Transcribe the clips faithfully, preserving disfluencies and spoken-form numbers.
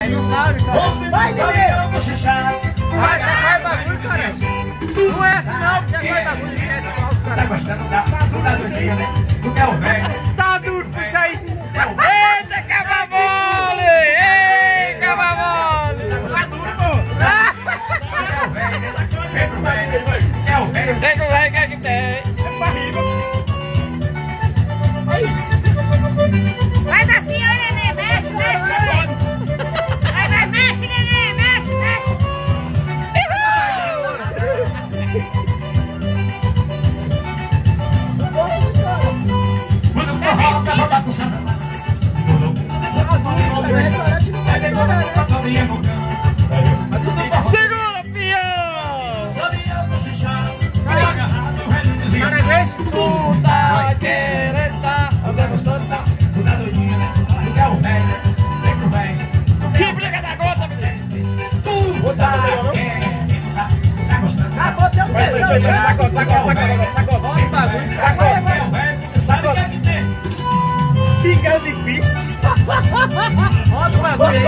Aí não sabe, cara. Vai, Nenê! Vai, já faz bagulho, cara. Não é assim não, já faz bagulho. Tá gostando da dura do dia, né? Tu quer o velho? Tá duro, puxa aí. Eita, cava mole! Ei, cava mole! Tá duro, pô! Quer o velho? Vem pro velho. Quer o velho? Tem que o velho, quer que tem? É barriga. Faz assim, ó, Nenê, mexe, mexe, Nenê. Vai, vai, mexe, Nenê, mexe, mexe. Quando o forró tá rodando pro Santa Massa. Segura, pião! Cada vez que Tu tá querendo tá... Que briga da gota, menino! pingando de fio. Olha o bagulho aí,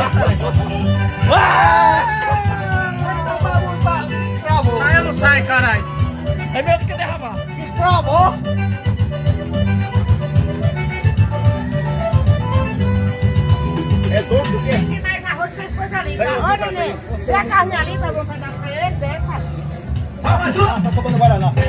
cara. Sai ou não sai, caralho? É medo que derramar. Estravou. É doce o quê? Tem mais arroz que as coisas ali. Olha, Nenê. Tem a carne ali, tá bom pra dar pra ele, dessa. Tá, mais um. Tá tomando guaraná.